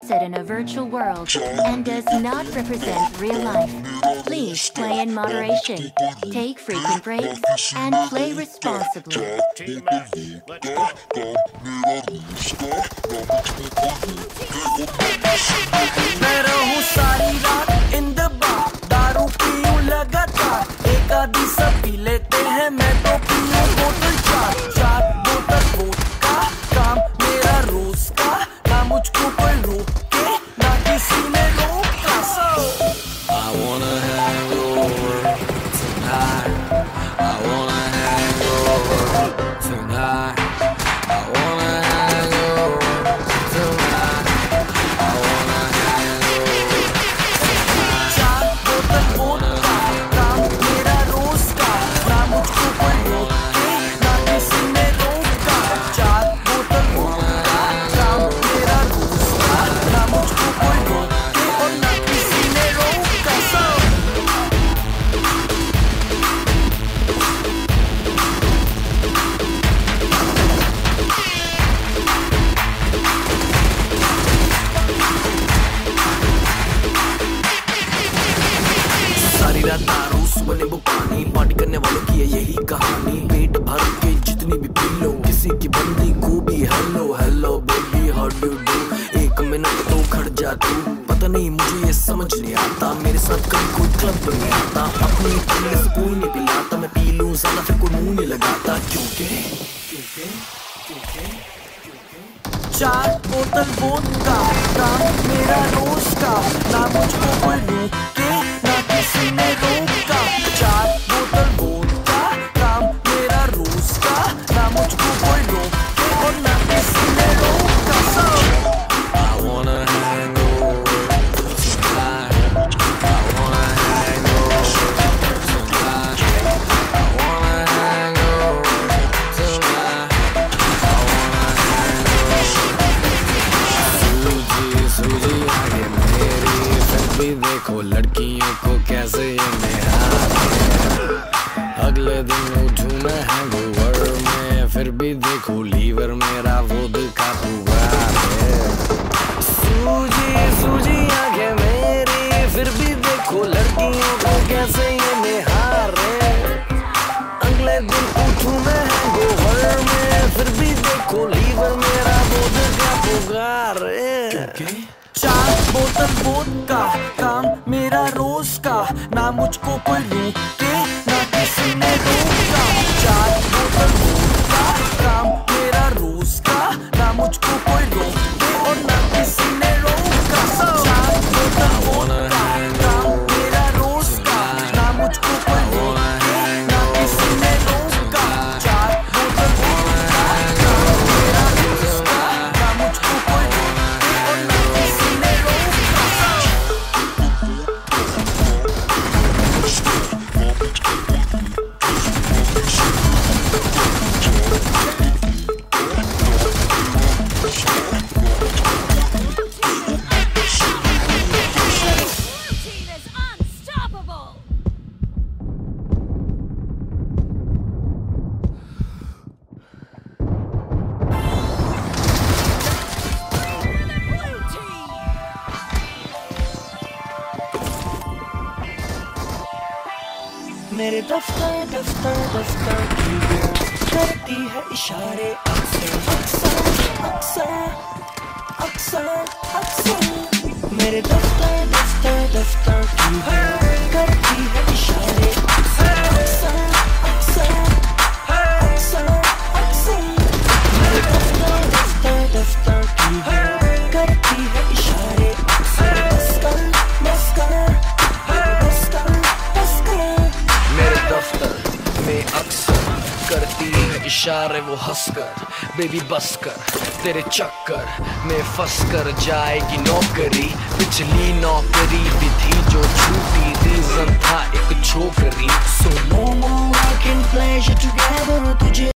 set in a virtual world and does not represent real life. Please play in moderation, take frequent breaks, and play responsibly. मैं रहूं सारी रात in the bar, दारू पीऊं लगातार, एक आधी सब पी लेते हैं, मैं तो पीऊं बोतल चार बोतल वोडका, काम मेरा रोज का, ना मुझको कोई रोके, ना किसी ने रोका। I wanna hang over tonight, I wanna hang over tonight, I wanna hang over tonight, I wanna hang over tonight। चार बोतल वोडका, काम मेरा रोज का, ना मुझको कोई रोके, ना किसी ने रोका। चार बोतल वोडका, काम मेरा रोज का, ना मुझको कोई रोके और ना किसी ने रोका। सारी रात दारू सुबह नींबू पानी, पार्टी करने वालों की है यही कहानी। पेट भर के जितनी भी पी लो, किसी की बंदी को भी hello hello baby how do do. एक मिनट तो खड़ जा तू, पता नहीं मुझे ये समझ नहीं आता, मेरे साथ कभी कोई क्लब में आता, अपनी पीने से कोई नहीं पिलाता, मैं पी लूं ज्यादा फिर कोई मुंह नहीं लगाता, क्योंकि चार बोतल वोडका, काम मेरा रोज का, ना मुझको कोई रोके, ना किसी ने रोका। चार बोतल वोडका, काम मेरा रोज का, ना मुझको कोई रोके और ना किसी ने रोका। I wanna hang over tonight, I wanna hang over tonight, I wanna hang over tonight, I wanna hang over। सूजी आगे मेरी, फिर भी देखो लड़कियों को कैसे ये निहारते। अगले दिन उठूं मैं हैंगओवर में, फिर भी देखो लीवर मेरा वोडका पूरा है। सूजी आगे मेरी, फिर भी देखो लड़कियों को कैसे ये निहारे। अगले दिन उठूं मैं हैंगओवर में, फिर भी देखो लीवर मेरा वोडका पूरा है। चार बोतल वोडका, काम मेरा रोज का, ना मुझको कोई रोके, ना किसी ने रोका। चार बोतल वोडका, काम मेरा रोज का, ना मुझको कोई रोके और ना किसी ने रोका। चार बोतल वोडका, काम मेरा रोज का, ना मुझको कोई रोके, ना किसी ने रोका। चार बोतल वोडका, काम मेरा रोज का, ना मुझको कोई रोके और ना किसी ने रोका। Team is unstoppable. Blue team. मेरे दफ्तर की वो करती है इशारे अक्सर। मेरे दफ्तर की वो करती है इशारे अक्सर। मेरे दफ्तर की वो करती है इशारे अक्सर। मेरे दफ्तर में अक्सर करती है इशारे वो हंसकर, बेबी बस कर तेरे चक्कर में फंस कर जाएगी नौकरी। पिछली नौकरी भी थी जो छूटी, रीजन था एक छोकरी। So no more working pleasure together, तुझे